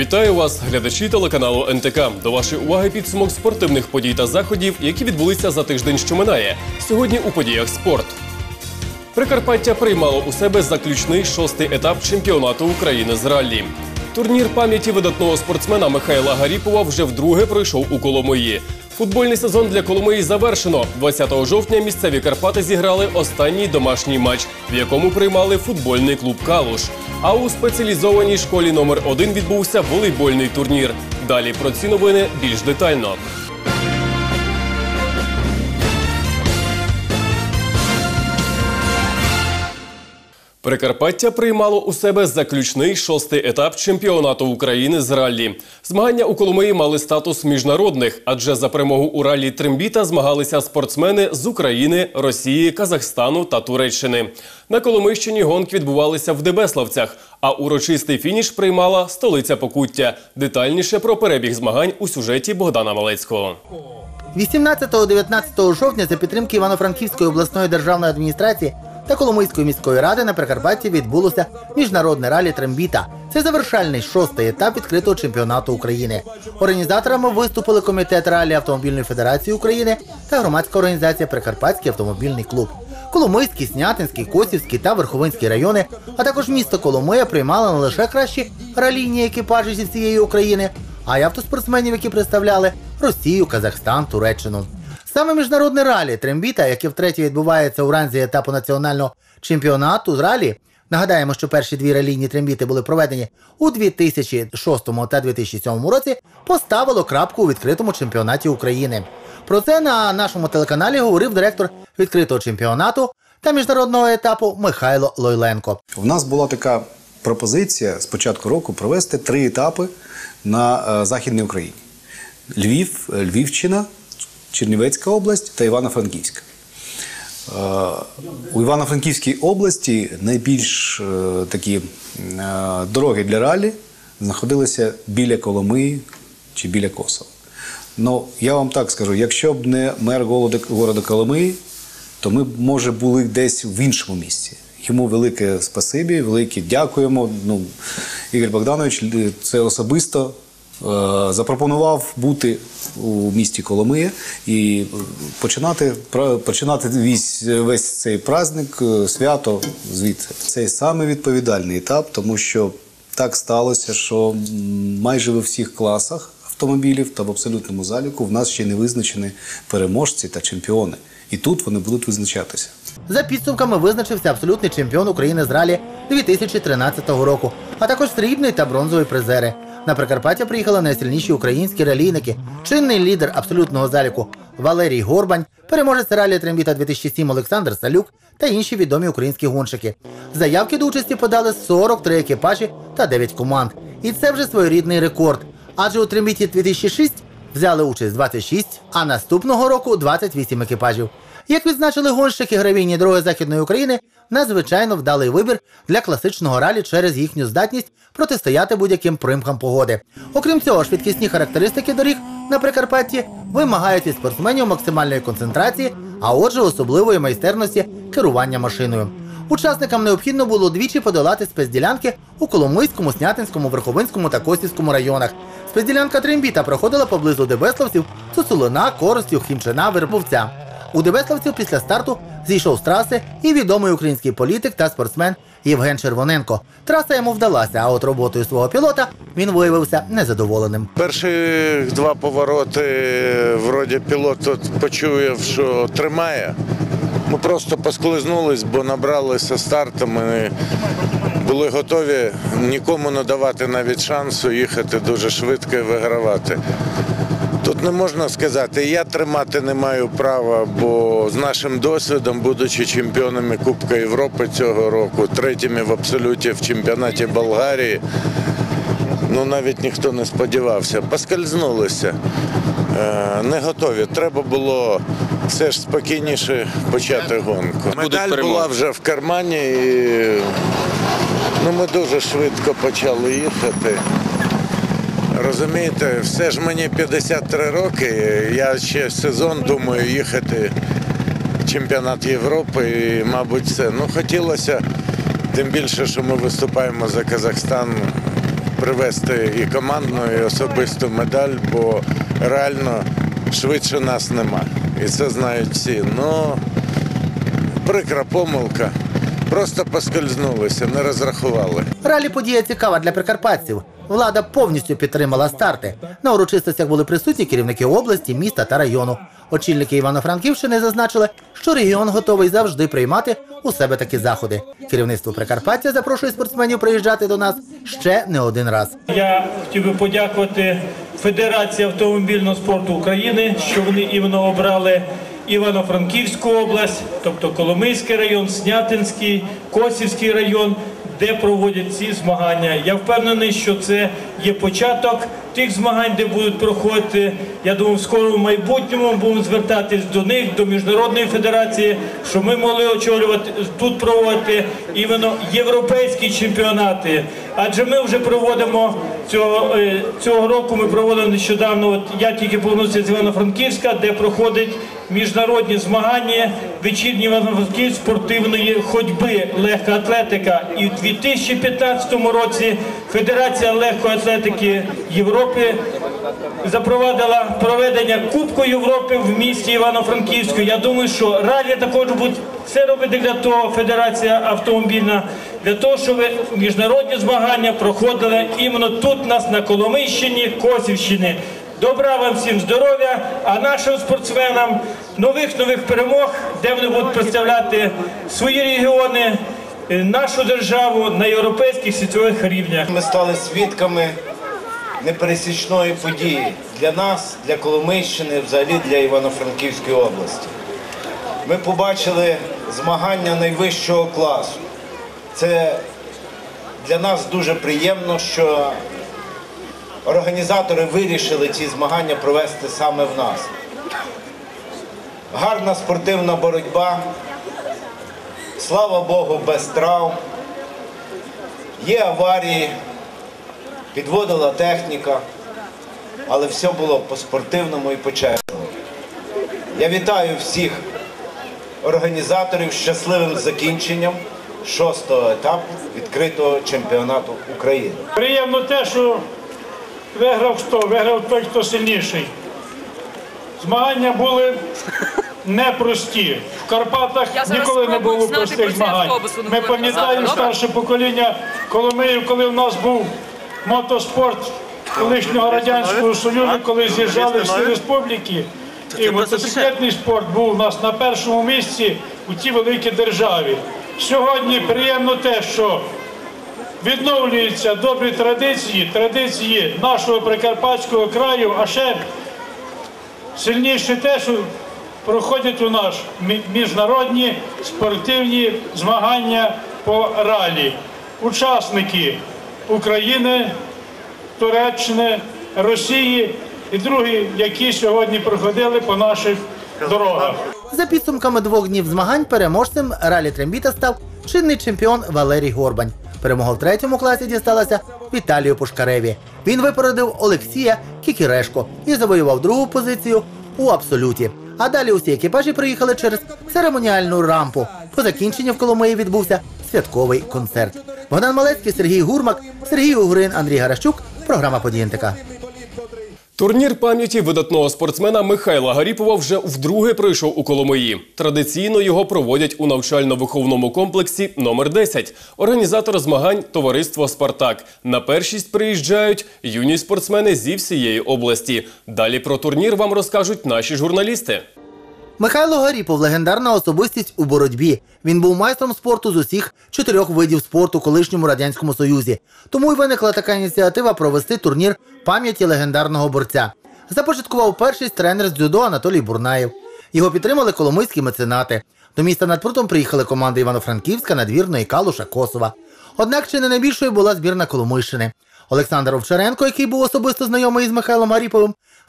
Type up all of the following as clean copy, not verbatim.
Вітаю вас, глядачі телеканалу НТК. До вашої уваги підсумок спортивних подій та заходів, які відбулися за тиждень, що минає. Сьогодні у подіях спорт. Прикарпаття приймало у себе заключний 6-й етап чемпіонату України з раллі. Турнір пам'яті видатного спортсмена Михайла Гаріпова вже вдруге пройшов у Коломиї. Футбольний сезон для Коломиї завершено. 20 жовтня місцеві Карпати зіграли останній домашній матч, в якому приймали футбольний клуб «Калуш». А у спеціалізованій школі номер 1 відбувся волейбольний турнір. Далі про ці новини більш детально. Прикарпаття приймало у себе заключний 6-й етап чемпіонату України з раллі. Змагання у Коломиї мали статус міжнародних, адже за перемогу у раллі трембіта змагалися спортсмени з України, Росії, Казахстану та Туреччини. На Коломийщині гонки відбувалися в Дебеславцях, а урочистий фініш приймала столиця Покуття. Детальніше про перебіг змагань у сюжеті Богдана Малецького. 18-19 жовтня за підтримки Івано-Франківської обласної державної адміністрації та Коломийської міської ради на Прикарпатті відбулося міжнародне ралі трембіта. Це завершальний 6-й етап відкритого чемпіонату України. Організаторами виступили Комітет ралі Автомобільної федерації України та громадська організація Прикарпатський автомобільний клуб. Коломийський, Снятинський, Косівський та Верховинський райони, а також місто Коломия приймали не лише кращі ралійні екіпажі зі всієї України, а й автоспортсменів, які представляли Росію, Казахстан, Туреччину. Саме міжнародне ралі трембіта, яке втретє відбувається у ранзі етапу національного чемпіонату з ралі, нагадаємо, що перші дві ралійні трембіти були проведені у 2006 та 2007 році, поставило крапку у відкритому чемпіонаті України. Про це на нашому телеканалі говорив директор відкритого чемпіонату та міжнародного етапу Михайло Лойленко. У нас була така пропозиція з початку року провести 3 етапи на Західній Україні. Львів, Львівщина, Чернівецька область та Івано-Франківська. У Івано-Франківській області найбільш такі дороги для ралі знаходилися біля Коломиї чи біля Косова. Ну, я вам так скажу, якщо б не мер города Коломиї, то ми б, може, були десь в іншому місці. Йому велике спасибі, велике дякуємо. Ну, Ігор Богданович це особисто запропонував бути у місті Коломия і починати весь цей праздник, свято звідси. Це саме відповідальний етап, тому що так сталося, що майже у всіх класах автомобілів та в абсолютному заліку в нас ще не визначені переможці та чемпіони. І тут вони будуть визначатися. За підсумками визначився абсолютний чемпіон України з ралі 2013 року, а також срібний та бронзовий призери. На Прикарпаття приїхали найсильніші українські ралійники, чинний лідер абсолютного заліку Валерій Горбань, переможець ралі трембіта 2007 Олександр Салюк та інші відомі українські гонщики. Заявки до участі подали 43 екіпажі та 9 команд. І це вже своєрідний рекорд. Адже у трембіті 2006 взяли участь 26, а наступного року 28 екіпажів. Як відзначили гонщики гравійні дороги Західної України, надзвичайно вдалий вибір для класичного ралі через їхню здатність протистояти будь-яким примкам погоди. Окрім цього, швидкісні характеристики доріг на Прикарпатті вимагають від спортсменів максимальної концентрації, а отже особливої майстерності керування машиною. Учасникам необхідно було двічі подолати спецділянки у Коломийському, Снятинському, Верховинському та Косівському районах. Спецділянка трембіта проходила поблизу Дебеславців, Цуцулина, Коростів, Хімчина, Вербовця. У Дебеславців після старту зійшов з траси і відомий український політик та спортсмен Євген Червоненко. Траса йому вдалася, а от роботою свого пілота він виявився незадоволеним. Перші 2 повороти, вроді пілот тут почув, що тримає. Ми просто поскользнулись, бо набралися старту, ми були готові нікому не давати навіть шансу їхати дуже швидко і вигравати. Тут не можна сказати, я тримати не маю права, бо з нашим досвідом, будучи чемпіонами Кубка Європи цього року, 3-ми в абсолюті в чемпіонаті Болгарії, ну навіть ніхто не сподівався, поскользнулися, не готові. Треба було все ж спокійніше почати гонку. Медаль була вже в кармані і ми дуже швидко почали їхати. Розумієте, все ж мені 53 роки, я ще сезон думаю їхати в чемпіонат Європи і, мабуть, це. Ну, хотілося, тим більше, що ми виступаємо за Казахстан, привезти і командну, і особисту медаль, бо реально швидше нас нема. І це знають всі. Ну, прикра помилка. Просто поскользнулися, не розрахували. Ралі-подія цікава для прикарпатців. Влада повністю підтримала старти. На урочистостях були присутні керівники області, міста та району. Очільники Івано-Франківщини зазначили, що регіон готовий завжди приймати у себе такі заходи. Керівництво Прикарпаття запрошує спортсменів приїжджати до нас ще не один раз. Я хотів би подякувати Федерації автомобільного спорту України, що вони іменно обрали Івано-Франківську область, тобто Коломийський район, Снятинський, Косівський район, де проводять ці змагання. Я впевнений, що це є початок тих змагань, де будуть проходити. Я думаю, в скорому майбутньому будемо звертатись до них, до Міжнародної федерації, що ми могли очолювати, тут проводити іменно європейські чемпіонати. Адже ми вже проводимо, цього року ми проводимо нещодавно, от я тільки повернувся з Івано-Франківська, де проходять міжнародні змагання вечірньої Івано-Франківської спортивної ходьби, легка атлетика. І в 2015 році Федерація легкої атлетики Європи запровадила проведення Кубку Європи в місті Івано-Франківську. Я думаю, що ралі також будуть все робити для того, Федерація автомобільна, для того, щоб міжнародні змагання проходили іменно тут, у нас на Коломийщині, Косівщині. Добра вам всім здоров'я, а нашим спортсменам нових перемог, де вони будуть представляти свої регіони, нашу державу на європейських світових рівнях. Ми стали свідками непересічної події для нас, для Коломийщини, взагалі для Івано-Франківської області. Ми побачили змагання найвищого класу. Це для нас дуже приємно, що організатори вирішили ці змагання провести саме в нас. Гарна спортивна боротьба, слава Богу, без травм. Є аварії, підводила техніка, але все було по-спортивному і по-чесному. Я вітаю всіх організаторів з щасливим закінченням 6-го етапу відкритого чемпіонату України. Приємно те, що виграв хто? Виграв той, хто сильніший. Змагання були непрості. В Карпатах ніколи не було простих змагань. Ми пам'ятаємо старше покоління Коломиїв, коли в нас був мотоспорт колишнього Радянського Союзу, коли з'їжджали всі республіки. І мотоциклетний спорт був у нас на першому місці у тій великій державі. Сьогодні приємно те, що відновлюються добрі традиції нашого Прикарпатського краю, а ще сильніше те, що проходять у нас міжнародні спортивні змагання по ралі. Учасники України, Туреччини, Росії і другі, які сьогодні проходили по наших дорогах. За підсумками 2 днів змагань переможцем ралі-трембіта став чинний чемпіон Валерій Горбань. Перемога в 3-му класі дісталася Віталію Пушкареві. Він випередив Олексія Кікірешко і завоював 2-гу позицію у абсолюті. А далі усі екіпажі приїхали через церемоніальну рампу. По закінченню в Коломиї відбувся святковий концерт. Богдан Малецький, Сергій Гурмак, Сергій Угрин, Андрій Гаращук. Програма «Події НТК». Турнір пам'яті видатного спортсмена Михайла Гаріпова вже вдруге пройшов у Коломиї. Традиційно його проводять у навчально-виховному комплексі номер 10. Організатор змагань – товариство «Спартак». На першість приїжджають юні спортсмени зі всієї області. Далі про турнір вам розкажуть наші журналісти. Михайло Гаріпов – легендарна особистість у боротьбі. Він був майстром спорту з усіх 4 видів спорту в колишньому Радянському Союзі. Тому й виникла така ініціатива провести турнір пам'яті легендарного борця. Започаткував першість тренер з дзюдо Анатолій Бурнаєв. Його підтримали коломийські меценати. До міста над прутом приїхали команди Івано-Франківська, Надвірної, Калуша, Косова. Однак чи не найбільшою була збірна Коломийщини. Олександр Овчаренко, який був особисто знайомий із Михайлом Гаріповим,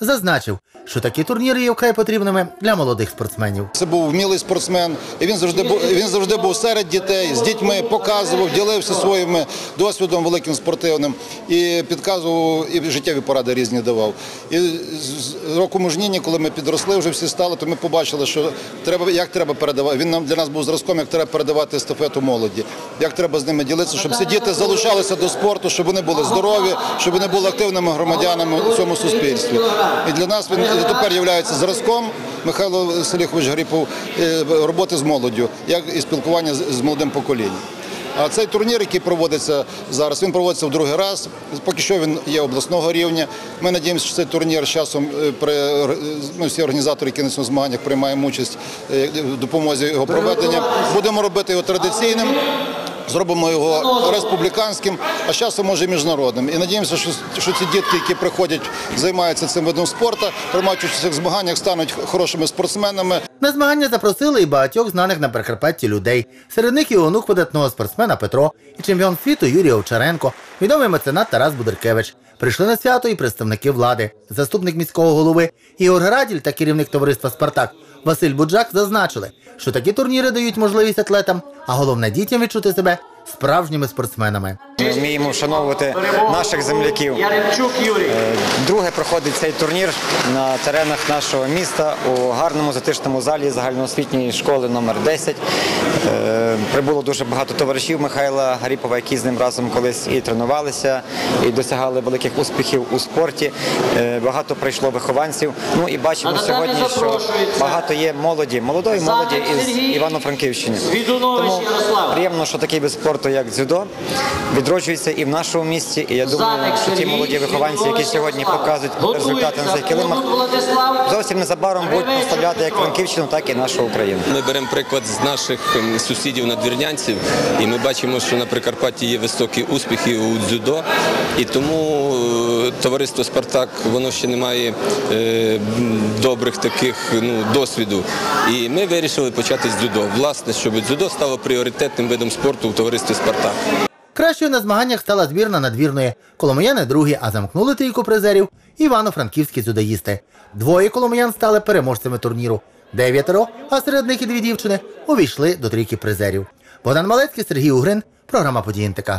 зазначив, що такі турніри є вкрай потрібними для молодих спортсменів. Це був вмілий спортсмен, і він завжди був серед дітей, з дітьми показував, ділився своїм досвідом великим спортивним і підказував, і життєві поради різні давав. І з року мужніння, коли ми підросли, вже всі стали, то ми побачили, що як треба передавати. Він для нас був зразком, як треба передавати естафету молоді, як треба з ними ділитися, щоб всі діти залучалися до спорту, щоб вони були здорові, щоб вони були активними громадянами у цьому суспільстві. І для нас він тепер є зразком, Михайло Васильович Гарипов, роботи з молоддю, як і спілкування з молодим поколінням. А цей турнір, який проводиться зараз, він проводиться в другий раз. Поки що він є обласного рівня. Ми сподіваємося, що цей турнір з часом всі організатори, які на цьому змаганнях приймаємо участь в допомозі його проведення. Будемо робити його традиційним. Зробимо його республіканським, а з часом, може, і міжнародним. І сподіваємося, що ці дітки, які приходять, займаються цим видом спорту, приймають участь в цих змаганнях, стануть хорошими спортсменами. На змагання запросили і багатьох знаних на Прикарпатті людей. Серед них і онук видатного спортсмена Петро, і чемпіон світу Юрій Овчаренко, відомий меценат Тарас Будеркевич. Прийшли на свято і представники влади. Заступник міського голови Ігор Граділь та керівник товариства «Спартак» Василь Буджак зазначили, що такі турніри дають можливість атлетам, а головне дітям відчути себе справжніми спортсменами. Ми вміємо вшановувати наших земляків. Друге проходить цей турнір на теренах нашого міста у гарному затишному залі загальноосвітньої школи номер 10. Прибуло дуже багато товаришів Михайла Гарипова, які з ним разом колись і тренувалися, і досягали великих успіхів у спорті. Багато прийшло вихованців. Ну і бачимо сьогодні, що багато є молодої молоді із Івано-Франківщини. Тому приємно, що такий вид спорту, як дзюдо, відроджується і в нашому місті. І я думаю, що ті молоді вихованці, які сьогодні показують результати на цих килимах, зовсім незабаром будуть представляти як Франківщину, так і нашу Україну. Ми беремо приклад з наших сусідів надвірнянців, і ми бачимо, що на Прикарпатті є високі успіхи у дзюдо, і тому товариство «Спартак», воно ще не має добрих таких досвіду. І ми вирішили почати з дзюдо. Власне, щоб дзюдо стало пріоритетним видом спорту у товаристві «Спартак». Кращою на змаганнях стала збірна надвірної. Коломияни другі, а замкнули трійку призерів івано-франківські дзюдоїсти. Двоє коломиян стали переможцями турніру. 9, а серед них і 2 дівчини, увійшли до трійки призерів. Богдан Малецький, Сергій Угрин, програма «Події НТК».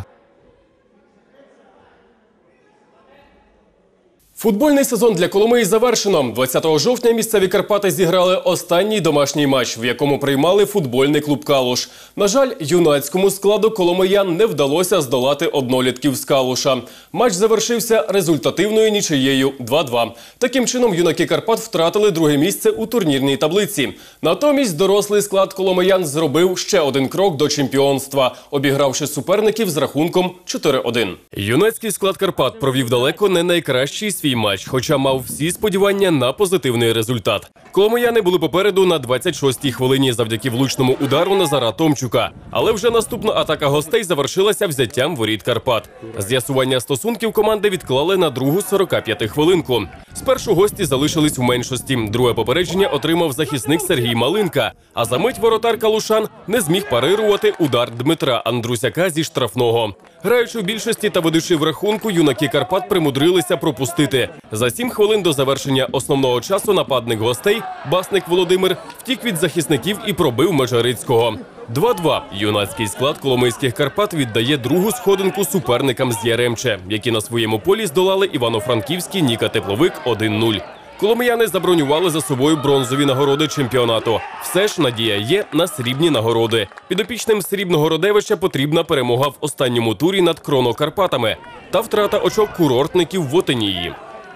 Футбольний сезон для Коломиї завершено. 20 жовтня місцеві Карпати зіграли останній домашній матч, в якому приймали футбольний клуб «Калуш». На жаль, юнацькому складу коломиян не вдалося здолати однолітків з Калуша. Матч завершився результативною нічиєю 2-2. Таким чином, юнаки Карпат втратили друге місце у турнірній таблиці. Натомість дорослий склад коломиян зробив ще один крок до чемпіонства, обігравши суперників з рахунком 4-1. Юнацький склад Карпат провів далеко не найкращий свій матч, хоча мав всі сподівання на позитивний результат. Коломияни були попереду на 26-й хвилині завдяки влучному удару Назара Томчука. Але вже наступна атака гостей завершилася взяттям воріт Карпат. З'ясування стосунків команди відклали на другу 45-хвилинку. Спершу гості залишились у меншості. Друге попередження отримав захисник Сергій Малинка. А за мить воротар калушан не зміг парирувати удар Дмитра Андрусяка зі штрафного. Граючи в більшості та ведучи в рахунку, юнаки Карпат примудрилися пропустити. За 7 хвилин до завершення основного часу нападник гостей, Басник Володимир, втік від захисників і пробив Межарицького. 2-2. Юнацький склад коломийських Карпат віддає другу сходинку суперникам з Яремче, які на своєму полі здолали івано-франківський Ніка Тепловик 1-0. Коломияни забронювали за собою бронзові нагороди чемпіонату. Все ж надія є на срібні нагороди. Підопічним Срібного Родевича потрібна перемога в останньому турі над Кронокарпатами та втрата очок курортників в Отинії.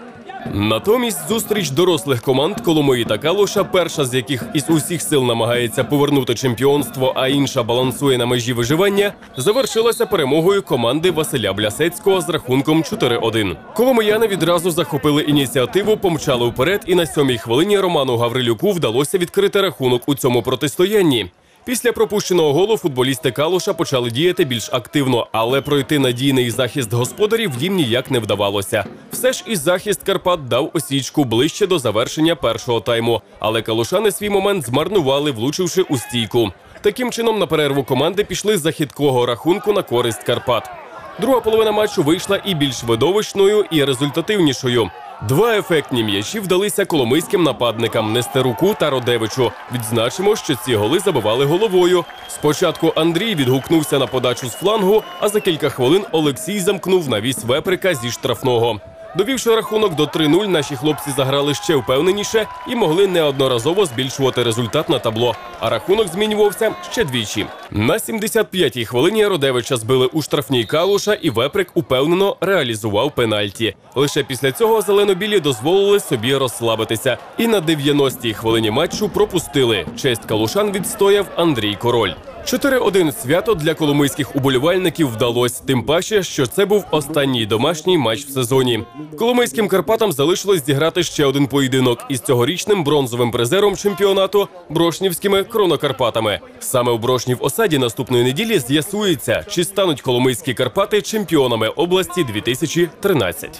Натомість зустріч дорослих команд Коломиї та Калуша, перша з яких із усіх сил намагається повернути чемпіонство, а інша балансує на межі виживання, завершилася перемогою команди Василя Блясецького з рахунком 4-1. Коломияни відразу захопили ініціативу, помчали вперед, і на 7-й хвилині Роману Гаврилюку вдалося відкрити рахунок у цьому протистоянні. Після пропущеного голу футболісти Калуша почали діяти більш активно, але пройти надійний захист господарів їм ніяк не вдавалося. Все ж і захист Карпат дав осічку ближче до завершення першого тайму, але калушани свій момент змарнували, влучивши у стійку. Таким чином на перерву команди пішли з хиткого рахунку на користь Карпат. Друга половина матчу вийшла і більш видовищною, і результативнішою. Два ефектні м'ячі вдалися коломийським нападникам Нестеруку та Родевичу. Відзначимо, що ці голи забивали головою. Спочатку Андрій відгукнувся на подачу з флангу, а за кілька хвилин Олексій замкнув навіс Веприка зі штрафного. Довівши рахунок до 3-0, наші хлопці заграли ще впевненіше і могли неодноразово збільшувати результат на табло. А рахунок змінювався ще двічі. На 75-й хвилині Родевича збили у штрафній Калуша, і Веприк упевнено реалізував пенальті. Лише після цього зелено-білі дозволили собі розслабитися. І на 90-й хвилині матчу пропустили. Честь калушан відстояв Андрій Король. 4-1 свято для коломийських уболівальників вдалося, тим паче, що це був останній домашній матч в сезоні. Коломийським Карпатам залишилось зіграти ще один поєдинок із цьогорічним бронзовим призером чемпіонату – Брошнівськими Кронокарпатами. Саме у Брошнів Осаді наступної неділі з'ясується, чи стануть коломийські Карпати чемпіонами області 2013.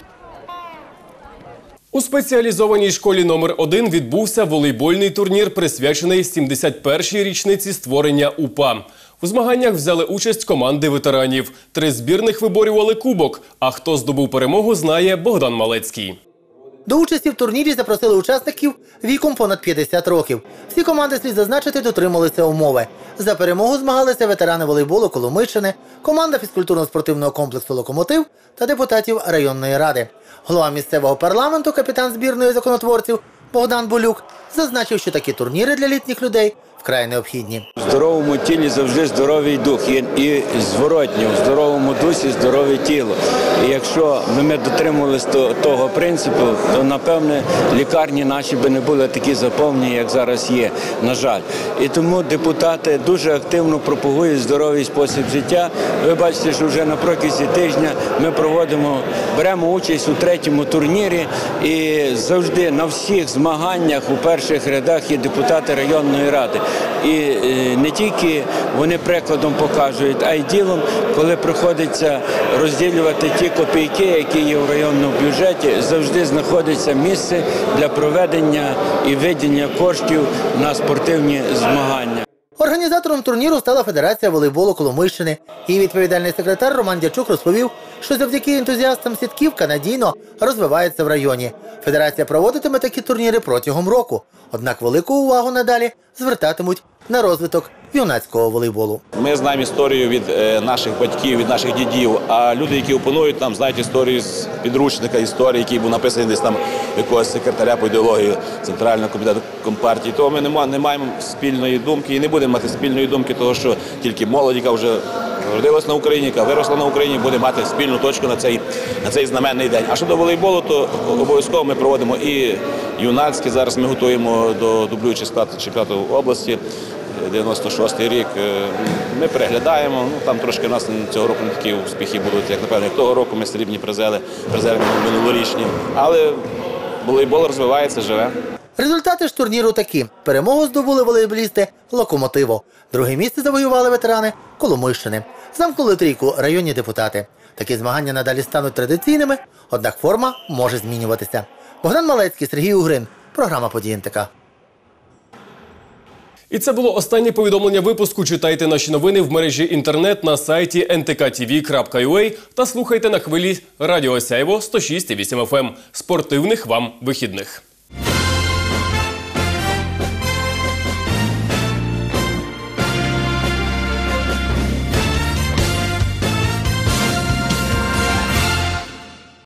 У спеціалізованій школі номер 1 відбувся волейбольний турнір, присвячений 71-й річниці створення УПА. У змаганнях взяли участь команди ветеранів. 3 збірних виборювали кубок, а хто здобув перемогу, знає Богдан Малецький. До участі в турнірі запросили учасників віком понад 50 років. Всі команди, слід зазначити, дотрималися умови. За перемогу змагалися ветерани волейболу Коломийщини, команда фізкультурно-спортивного комплексу «Локомотив» та депутатів районної ради. Голова місцевого парламенту, капітан збірної законотворців Богдан Болюк зазначив, що такі турніри для літніх людей вкрай необхідні. В здоровому тілі завжди здоровий дух. І зворотньо, в здоровому дусі здорове тіло. І якщо ми дотримувалися того принципу, то, напевне, лікарні наші би не були такі заповнені, як зараз є, на жаль. І тому депутати дуже активно пропагують здоровий спосіб життя. Ви бачите, що вже на протязі тижня ми беремо участь у 3-му турнірі, і завжди на всіх змаганнях у перших рядах є депутати районної ради. І не тільки вони прикладом покажуть, а й ділом, коли приходиться розділювати ті копійки, які є в районному бюджеті, завжди знаходиться місце для проведення і виділення коштів на спортивні змагання. Організатором турніру стала Федерація волейболу Коломийщини. Її відповідальний секретар Роман Дячук розповів, що завдяки ентузіастам сітківка надійно розвивається в районі. Федерація проводитиме такі турніри протягом року. Однак велику увагу надалі звертатимуть на розвиток юнацького волейболу. Ми знаємо історію від наших батьків, від наших дідів, а люди, які опонують нам, знають історію з підручника історії, який був написаний десь там якогось секретаря по ідеології Центрального комітету Компартії. Тому ми не маємо спільної думки і не будемо мати спільної думки, того, що тільки молодь, яка вже родилась на Україні, яка виросла на Україні, буде мати спільну точку на цей знаменний день. А щодо волейболу, то обов'язково ми проводимо і юнацькі. Зараз ми готуємо до дублюючого складу чемпіонату області. 96-й рік. Ми переглядаємо, там трошки у нас цього року не такі успіхи будуть, як напевно, як того року ми срібні призери минулорічні. Але волейбол розвивається, живе. Результати ж турніру такі. Перемогу здобули волейболісти «Локомотиву». Друге місце завоювали ветерани Коломийщини. Замкнули трійку районні депутати. Такі змагання надалі стануть традиційними, однак форма може змінюватися. Богдан Малецький, Сергій Угрин. Програма «Події НТК». І це було останнє повідомлення випуску. Читайте наші новини в мережі інтернет на сайті ntkTV.ua та слухайте на хвилі Радіо Сяйво 106,8 FM. Спортивних вам вихідних.